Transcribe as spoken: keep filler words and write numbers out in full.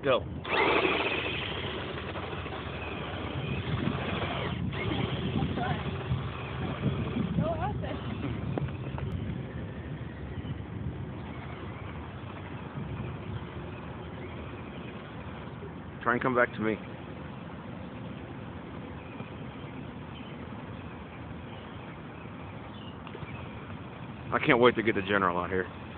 Go. Go out there. Try and come back to me. I can't wait to get the general out here.